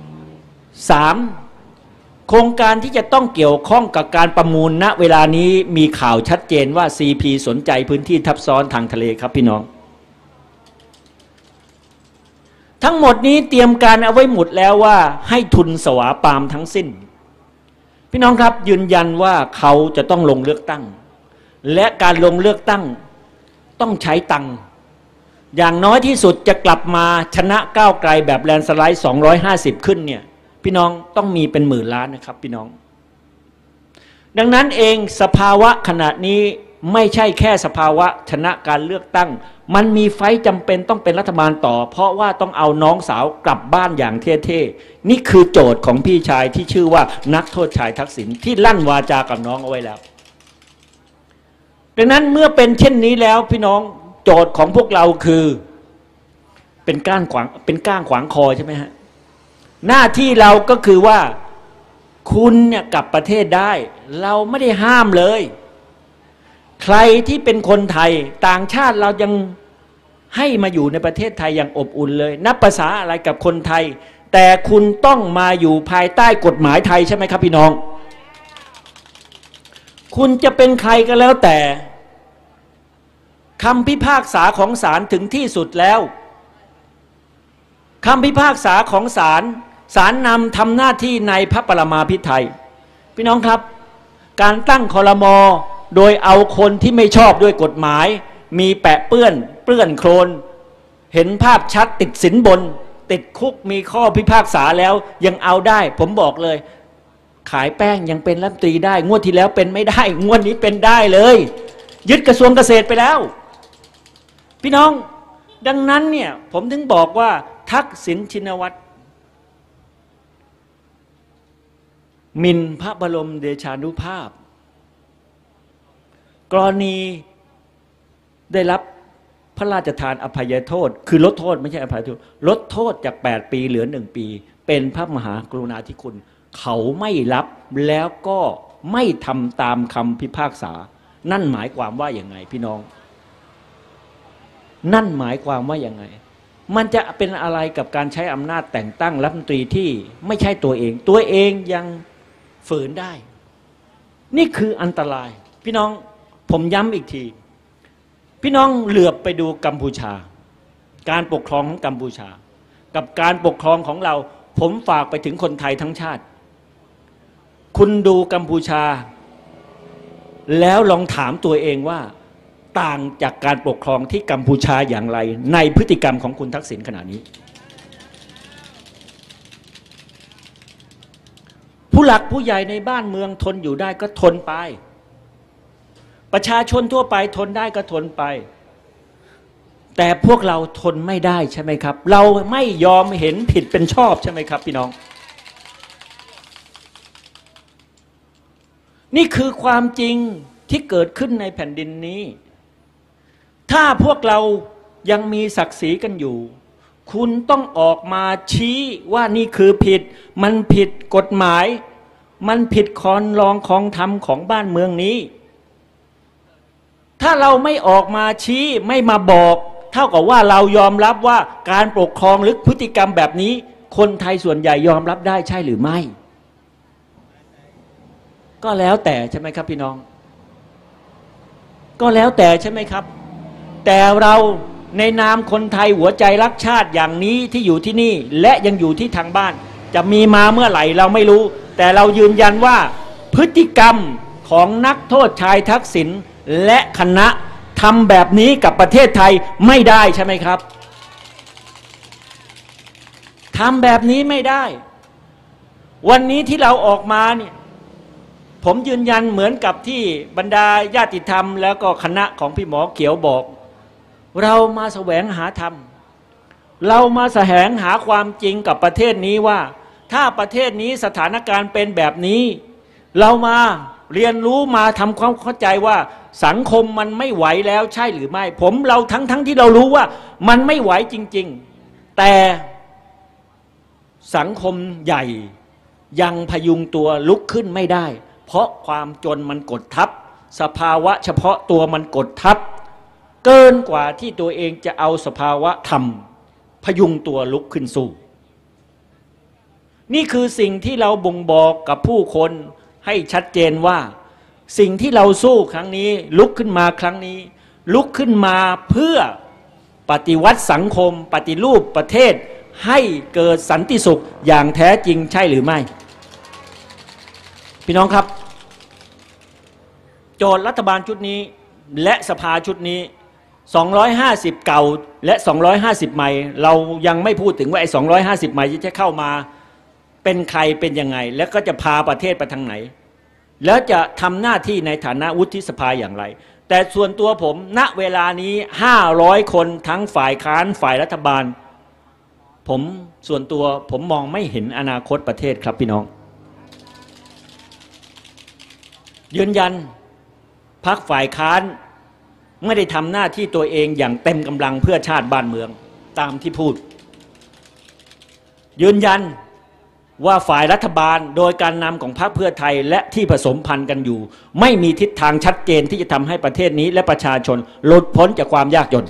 3โครงการที่จะต้องเกี่ยวข้องกับการประมูลณเวลานี้มีข่าวชัดเจนว่า CP สนใจพื้นที่ทับซ้อนทางทะเลครับพี่น้องทั้งหมดนี้เตรียมการเอาไว้หมดแล้วว่าให้ทุนสวาปามทั้งสิ้นพี่น้องครับยืนยันว่าเขาจะต้องลงเลือกตั้งและการลงเลือกตั้งต้องใช้ตังค์อย่างน้อยที่สุดจะกลับมาชนะก้าวไกลแบบแลนด์สไลด์250ขึ้นเนี่ยพี่น้องต้องมีเป็น10,000 ล้านนะครับพี่น้องดังนั้นเองสภาวะขณะนี้ไม่ใช่แค่สภาวะชนะการเลือกตั้งมันมีไฟจำเป็นต้องเป็นรัฐบาลต่อเพราะว่าต้องเอาน้องสาวกลับบ้านอย่างเท่ๆนี่คือโจทย์ของพี่ชายที่ชื่อว่านักโทษชายทักษิณที่ลั่นวาจากับน้องเอาไว้แล้วดังนั้นเมื่อเป็นเช่นนี้แล้วพี่น้องโจทย์ของพวกเราคือเป็นก้างขวางคอใช่ไหมฮะหน้าที่เราก็คือว่าคุณเนี่ยกลับประเทศได้เราไม่ได้ห้ามเลยใครที่เป็นคนไทยต่างชาติเรายังให้มาอยู่ในประเทศไทยอย่างอบอุ่นเลยนับภาษาอะไรกับคนไทยแต่คุณต้องมาอยู่ภายใต้กฎหมายไทยใช่ไหมครับพี่น้องคุณจะเป็นใครก็แล้วแต่คำพิพากษาของศาลถึงที่สุดแล้วคำพิพากษาของศาลนำทำหน้าที่ในพระปรมาภิไธยพี่น้องครับการตั้งครม.โดยเอาคนที่ไม่ชอบด้วยกฎหมายมีแปะเปื้อนโคลนเห็นภาพชัดติดสินบนติดคุกมีข้อพิพากษาแล้วยังเอาได้ผมบอกเลยขายแป้งยังเป็นรัฐมนตรีได้งวดที่แล้วเป็นไม่ได้งวดนี้เป็นได้เลยยึดกระทรวงเกษตรไปแล้วพี่น้องดังนั้นเนี่ยผมถึงบอกว่าทักษิณชินวัตรหมิ่นพระบรมเดชานุภาพกรณีได้รับพระราชทานอภัยโทษคือลดโทษไม่ใช่อภัยโทษลดโทษจาก8 ปีเหลือ1 ปีเป็นพระมหากรุณาธิคุณเขาไม่รับแล้วก็ไม่ทำตามคำพิพากษานั่นหมายความว่าอย่างไงพี่น้องนั่นหมายความว่าอย่างไงมันจะเป็นอะไรกับการใช้อำนาจแต่งตั้งรัฐมนตรีที่ไม่ใช่ตัวเองยังฝืนได้นี่คืออันตรายพี่น้องผมย้ำอีกทีพี่น้องเหลือบไปดูกัมพูชาการปกครองของกัมพูชากับการปกครองของเราผมฝากไปถึงคนไทยทั้งชาติคุณดูกัมพูชาแล้วลองถามตัวเองว่าต่างจากการปกครองที่กัมพูชาอย่างไรในพฤติกรรมของคุณทักษิณขณะนี้ผู้หลักผู้ใหญ่ในบ้านเมืองทนอยู่ได้ก็ทนไปประชาชนทั่วไปทนได้ก็ทนไปแต่พวกเราทนไม่ได้ใช่ไหมครับเราไม่ยอมเห็นผิดเป็นชอบใช่ไหมครับพี่น้องนี่คือความจริงที่เกิดขึ้นในแผ่นดินนี้ถ้าพวกเรายังมีศักดิ์ศรีกันอยู่คุณต้องออกมาชี้ว่านี่คือผิดมันผิดกฎหมายมันผิดครลองของธรรมของบ้านเมืองนี้ถ้าเราไม่ออกมาชี้ไม่มาบอกเท่ากับว่าเรายอมรับว่าการปกครองหรือพฤติกรรมแบบนี้คนไทยส่วนใหญ่ยอมรับได้ใช่หรือไม่ก็แล้วแต่ใช่ไหมครับพี่น้องก็แล้วแต่ใช่ไหมครับแต่เราในนามคนไทยหัวใจรักชาติอย่างนี้ที่อยู่ที่นี่และยังอยู่ที่ทางบ้านจะมีมาเมื่อไหร่เราไม่รู้แต่เรายืนยันว่าพฤติกรรมของนักโทษชายทักษิณและคณะทำแบบนี้กับประเทศไทยไม่ได้ใช่ไหมครับทำแบบนี้ไม่ได้วันนี้ที่เราออกมาเนี่ยผมยืนยันเหมือนกับที่บรรดาญาติธรรมแล้วก็คณะของพี่หมอเขียวบอกเรามาแสวงหาธรรมเรามาแสวงหาความจริงกับประเทศนี้ว่าถ้าประเทศนี้สถานการณ์เป็นแบบนี้เรามาเรียนรู้มาทำความเข้าใจว่าสังคมมันไม่ไหวแล้วใช่หรือไม่เราทั้งที่เรารู้ว่ามันไม่ไหวจริงๆแต่สังคมใหญ่ยังพยุงตัวลุกขึ้นไม่ได้เพราะความจนมันกดทับสภาวะเฉพาะตัวมันกดทับเกินกว่าที่ตัวเองจะเอาสภาวะธรรมพยุงตัวลุกขึ้นสู้นี่คือสิ่งที่เราบ่งบอกกับผู้คนให้ชัดเจนว่าสิ่งที่เราสู้ครั้งนี้ลุกขึ้นมาครั้งนี้ลุกขึ้นมาเพื่อปฏิวัติสังคมปฏิรูปประเทศให้เกิดสันติสุขอย่างแท้จริงใช่หรือไม่พี่น้องครับโจทย์รัฐบาลชุดนี้และสภาชุดนี้250เก่าและ250ใหม่เรายังไม่พูดถึงว่าไอ้250ใหม่จะเข้ามาเป็นใครเป็นยังไงแล้วก็จะพาประเทศไปทางไหนแล้วจะทำหน้าที่ในฐานะวุฒิสภาอย่างไรแต่ส่วนตัวผมณเวลานี้500คนทั้งฝ่ายค้านฝ่ายรัฐบาลผมส่วนตัวผมมองไม่เห็นอนาคตประเทศครับพี่น้องยืนยันพรรคฝ่ายค้านไม่ได้ทำหน้าที่ตัวเองอย่างเต็มกำลังเพื่อชาติบ้านเมืองตามที่พูดยืนยันว่าฝ่ายรัฐบาลโดยการนำของพรรคเพื่อไทยและที่ผสมพันธ์กันอยู่ไม่มีทิศทางชัดเจนที่จะทำให้ประเทศนี้และประชาชนหลุดพ้นจากความยากจน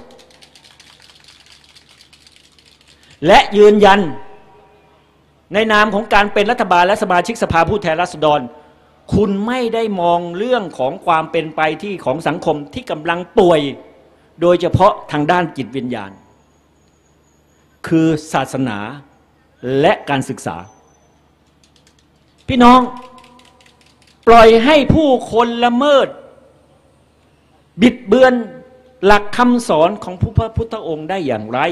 และยืนยันในนามของการเป็นรัฐบาลและสมาชิกสภาผู้แทนราษฎรคุณไม่ได้มองเรื่องของความเป็นไปที่ของสังคมที่กำลังป่วยโดยเฉพาะทางด้านจิตวิญญาณคือศาสนาและการศึกษาพี่น้องปล่อยให้ผู้คนละเมิดบิดเบือนหลักคำสอนของพระพุทธองค์ได้อย่างไร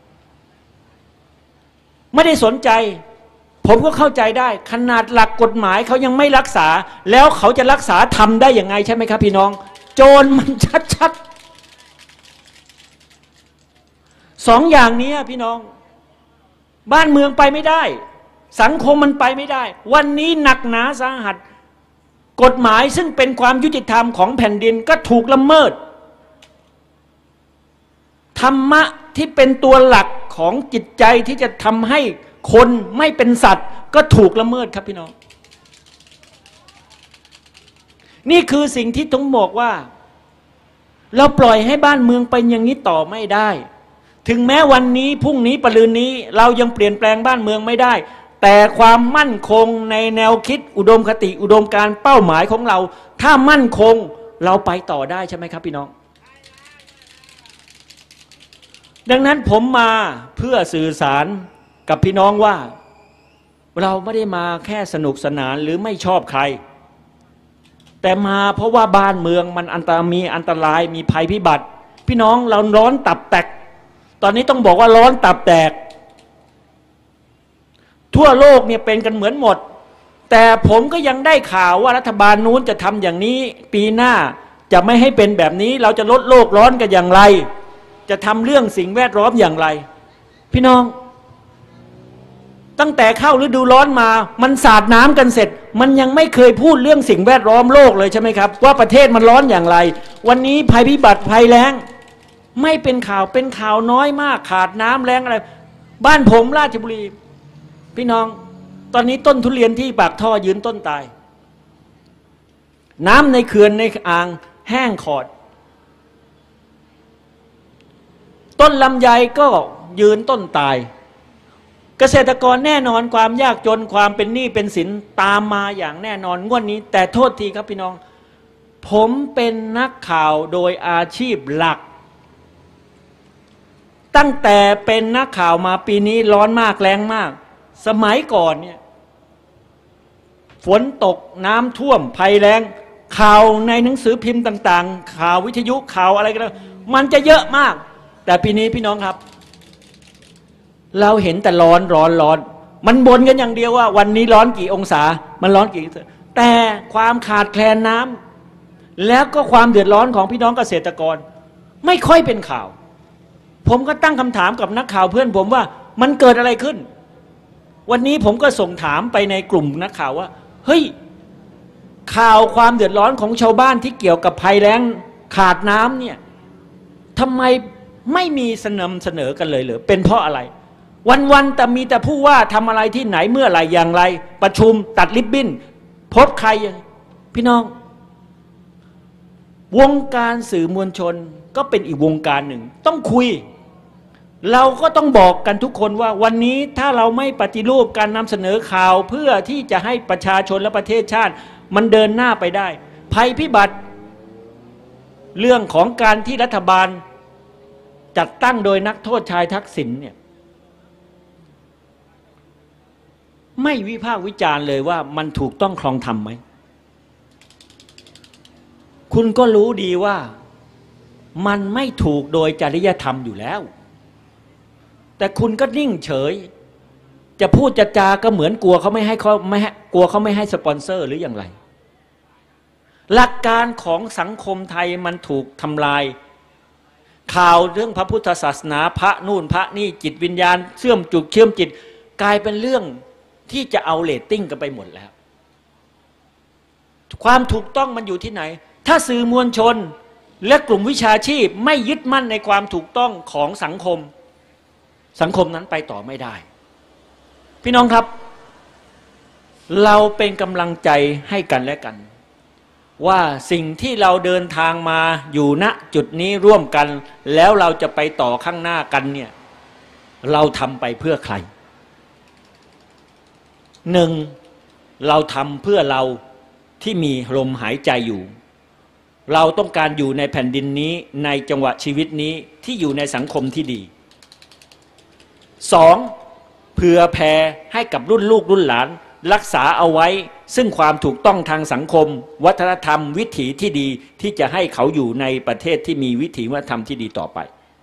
ไม่ได้สนใจผมก็เข้าใจได้ขนาดหลักกฎหมายเขายังไม่รักษาแล้วเขาจะรักษาทำได้อย่างไงใช่ไหมครับพี่น้องโจรมันชัดๆสองอย่างนี้พี่น้องบ้านเมืองไปไม่ได้สังคมมันไปไม่ได้วันนี้หนักหนาสาหัสกฎหมายซึ่งเป็นความยุติธรรมของแผ่นดินก็ถูกละเมิดธรรมะที่เป็นตัวหลักของจิตใจที่จะทำให้คนไม่เป็นสัตว์ก็ถูกละเมิดครับพี่น้องนี่คือสิ่งที่ต้องบอกว่าเราปล่อยให้บ้านเมืองเป็นอย่างนี้ต่อไม่ได้ถึงแม้วันนี้พรุ่งนี้ปรืนนี้เรายังเปลี่ยนแปลงบ้านเมืองไม่ได้แต่ความมั่นคงในแนวคิดอุดมคติอุดมการเป้าหมายของเราถ้ามั่นคงเราไปต่อได้ใช่ไหมครับพี่น้องดังนั้นผมมาเพื่อสื่อสารกับพี่น้องว่าเราไม่ได้มาแค่สนุกสนานหรือไม่ชอบใครแต่มาเพราะว่าบ้านเมืองมันมีอันตรายมีภัยพิบัติพี่น้องเราร้อนตับแตกตอนนี้ต้องบอกว่าร้อนตับแตกทั่วโลกเนี่ยเป็นกันเหมือนหมดแต่ผมก็ยังได้ข่าวว่ารัฐบาลนู้นจะทำอย่างนี้ปีหน้าจะไม่ให้เป็นแบบนี้เราจะลดโลกร้อนกันอย่างไรจะทำเรื่องสิ่งแวดล้อมอย่างไรพี่น้องตั้งแต่เข้าฤดูร้อนมามันสาดน้ำกันเสร็จมันยังไม่เคยพูดเรื่องสิ่งแวดล้อมโลกเลยใช่ไหมครับว่าประเทศมันร้อนอย่างไรวันนี้ภัยพิบัติภัยแล้งไม่เป็นข่าวน้อยมากขาดน้ำแล้งอะไรบ้านผมราชบุรีพี่น้องตอนนี้ต้นทุเรียนที่ปากท่อยืนต้นตายน้ำในเขื่อนในอ่างแห้งขอดต้นลำไยก็ยืนต้นตายเกษตรกรแน่นอนความยากจนความเป็นหนี้เป็นสินตามมาอย่างแน่นอนงวดนี้แต่โทษทีครับพี่น้องผมเป็นนักข่าวโดยอาชีพหลักตั้งแต่เป็นนักข่าวมาปีนี้ร้อนมากแรงมากสมัยก่อนเนี่ยฝนตกน้ำท่วมภัยแล้งข่าวในหนังสือพิมพ์ต่างๆข่าววิทยุข่าวอะไรกันมันจะเยอะมากแต่ปีนี้พี่น้องครับเราเห็นแต่ร้อนมันบ่นกันอย่างเดียวว่าวันนี้ร้อนกี่องศามันร้อนกี่แต่ความขาดแคลนน้ำแล้วก็ความเดือดร้อนของพี่น้องเกษตรกรไม่ค่อยเป็นข่าวผมก็ตั้งคำถามกับนักข่าวเพื่อนผมว่ามันเกิดอะไรขึ้นวันนี้ผมก็ส่งถามไปในกลุ่มนักข่าวว่าเฮ้ยข่าวความเดือดร้อนของชาวบ้านที่เกี่ยวกับภัยแล้งขาดน้ำเนี่ยทำไมไม่มีเสนอกันเลยเหรอเป็นเพราะอะไรวันๆแต่มีแต่ผู้ว่าทำอะไรที่ไหนเมื่อไรอย่างไรประชุมตัดริบบิ้นพบใครพี่น้องวงการสื่อมวลชนก็เป็นอีกวงการหนึ่งต้องคุยเราก็ต้องบอกกันทุกคนว่าวันนี้ถ้าเราไม่ปฏิรูปการนำเสนอข่าวเพื่อที่จะให้ประชาชนและประเทศชาติมันเดินหน้าไปได้ภัยพิบัติเรื่องของการที่รัฐบาลจัดตั้งโดยนักโทษชายทักษิณเนี่ยไม่วิพากษ์วิจารณ์เลยว่ามันถูกต้องครองธรรมไหมคุณก็รู้ดีว่ามันไม่ถูกโดยจริยธรรมอยู่แล้วแต่คุณก็นิ่งเฉยจะพูดจะจาก็เหมือนกลัวเขาไม่ให้กลัวเขาไม่ให้สปอนเซอร์หรืออย่างไรหลักการของสังคมไทยมันถูกทำลายข่าวเรื่องพระพุทธศาสนาพระนู่นพระนี่จิตวิญญาณเชื่อมจิตกลายเป็นเรื่องที่จะเอาเรตติ้งกันไปหมดแล้วความถูกต้องมันอยู่ที่ไหนถ้าสื่อมวลชนและกลุ่มวิชาชีพไม่ยึดมั่นในความถูกต้องของสังคมนั้นไปต่อไม่ได้พี่น้องครับเราเป็นกำลังใจให้กันและกันว่าสิ่งที่เราเดินทางมาอยู่ณจุดนี้ร่วมกันแล้วเราจะไปต่อข้างหน้ากันเนี่ยเราทำไปเพื่อใครหนึ่งเราทำเพื่อเราที่มีลมหายใจอยู่เราต้องการอยู่ในแผ่นดินนี้ในจังหวะชีวิตนี้ที่อยู่ในสังคมที่ดีสองเผื่อแผ่ให้กับรุ่นลูกรุ่นหลานรักษาเอาไว้ซึ่งความถูกต้องทางสังคมวัฒนธรรมวิถีที่ดีที่จะให้เขาอยู่ในประเทศที่มีวิถีวัฒนธรรมที่ดีต่อไป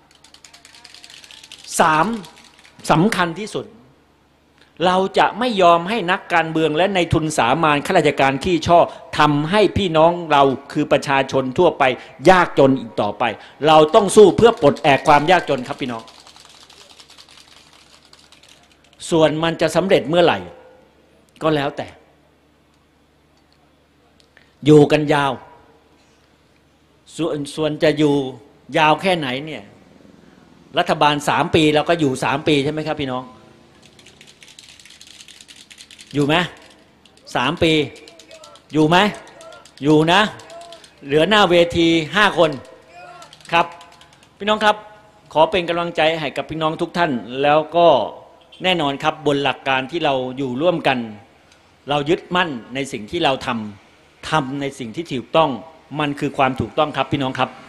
สามสำคัญที่สุดเราจะไม่ยอมให้นักการเมืองและในทุนสามัญข้าราชการขี้ช่อทำให้พี่น้องเราคือประชาชนทั่วไปยากจนอีกต่อไปเราต้องสู้เพื่อปลดแอกความยากจนครับพี่น้องส่วนมันจะสำเร็จเมื่อไหร่ก็แล้วแต่อยู่กันยาวส่วนจะอยู่ยาวแค่ไหนเนี่ยรัฐบาล3 ปีเราก็อยู่3 ปีใช่ไหมครับพี่น้องอยู่ไหม3 ปีอยู่ไหมอยู่นะเหลือหน้าเวที5 คนครับพี่น้องครับขอเป็นกำลังใจให้กับพี่น้องทุกท่านแล้วก็แน่นอนครับบนหลักการที่เราอยู่ร่วมกันเรายึดมั่นในสิ่งที่เราทำในสิ่งที่ถูกต้องมันคือความถูกต้องครับพี่น้องครับ